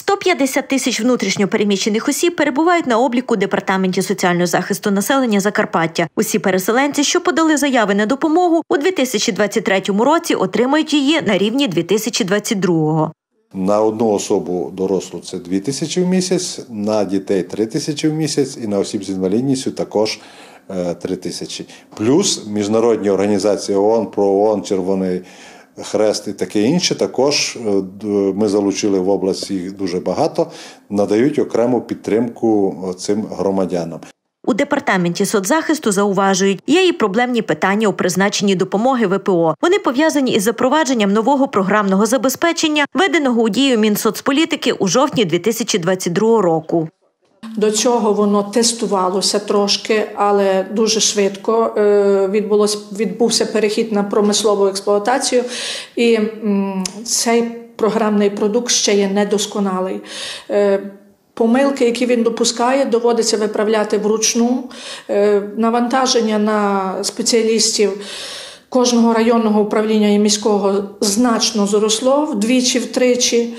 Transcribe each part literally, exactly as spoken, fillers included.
сто п'ятдесят тисяч внутрішньо переміщених осіб перебувають на обліку у Департаменті соціального захисту населення Закарпаття. Усі переселенці, що подали заяви на допомогу, у дві тисячі двадцять третьому році отримають її на рівні дві тисячі двадцять другого. На одну особу дорослу це дві тисячі в місяць, на дітей три тисячі в місяць і на осіб з інвалідністю також три тисячі. Плюс міжнародні організації ООН, ПРООН, Червоний Хрест і таке інше, також ми залучили в області їх дуже багато, надають окрему підтримку цим громадянам. У Департаменті соцзахисту зауважують, є і проблемні питання у призначенні допомоги ВПО. Вони пов'язані із запровадженням нового програмного забезпечення, введеного у дію Мінсоцполітики у жовтні дві тисячі двадцять другого року. До цього воно тестувалося трошки, але дуже швидко відбулося, відбувся перехід на промислову експлуатацію. І цей програмний продукт ще є недосконалий. Помилки, які він допускає, доводиться виправляти вручну. Навантаження на спеціалістів кожного районного управління і міського значно зросло вдвічі-втричі.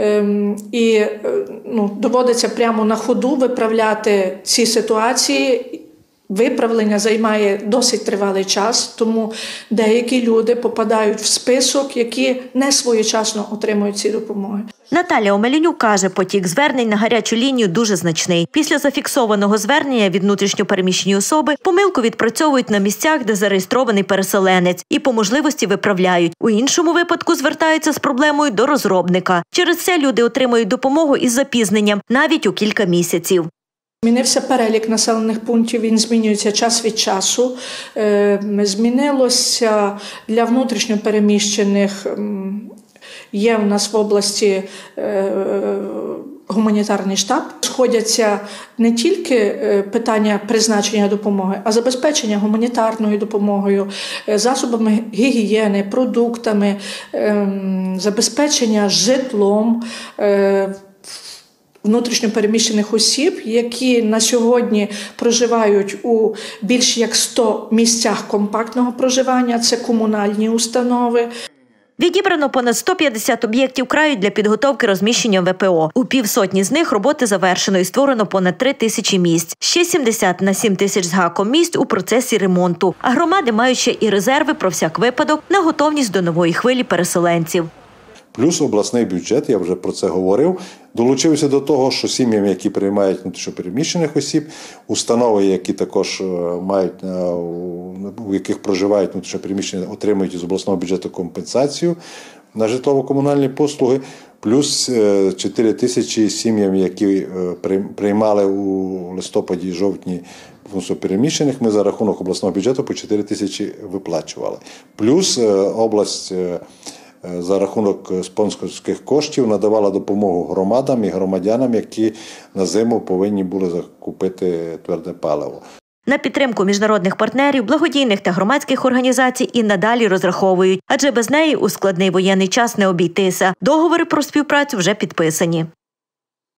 І ну, доводиться прямо на ходу виправляти ці ситуації. Виправлення займає досить тривалий час, тому деякі люди попадають в список, які не своєчасно отримують ці допомоги. Наталя Омелянюк каже, потік звернень на гарячу лінію дуже значний. Після зафіксованого звернення від внутрішньопереміщеної особи помилку відпрацьовують на місцях, де зареєстрований переселенець, і по можливості виправляють. У іншому випадку звертаються з проблемою до розробника. Через це люди отримують допомогу із запізненням, навіть у кілька місяців. Змінився перелік населених пунктів, він змінюється час від часу. Змінилося для внутрішньопереміщених, є в нас в області гуманітарний штаб. Сходяться не тільки питання призначення допомоги, а забезпечення гуманітарною допомогою, засобами гігієни, продуктами, забезпечення житлом внутрішньопереміщених осіб, які на сьогодні проживають у більш як сто місцях компактного проживання, це комунальні установи. Відібрано понад сто п'ятдесят об'єктів краю для підготовки розміщення ВПО. У півсотні з них роботи завершено і створено понад три тисячі місць. Ще сімдесят на сім тисяч з гаком місць у процесі ремонту. А громади мають ще і резерви про всяк випадок на готовність до нової хвилі переселенців. Плюс обласний бюджет, я вже про це говорив, долучився до того, що сім'ям, які приймають внутрішньопереміщених осіб, установи, які також мають, у яких проживають внутрішньопереміщені, отримують із обласного бюджету компенсацію на житлово-комунальні послуги, плюс чотири тисячі сім'ям, які приймали у листопаді і жовтні внутрішньопереміщених, ми за рахунок обласного бюджету по чотири тисячі виплачували. Плюс область за рахунок спонсорських коштів надавала допомогу громадам і громадянам, які на зиму повинні були закупити тверде паливо. На підтримку міжнародних партнерів, благодійних та громадських організацій і надалі розраховують, адже без неї у складний воєнний час не обійтися. Договори про співпрацю вже підписані.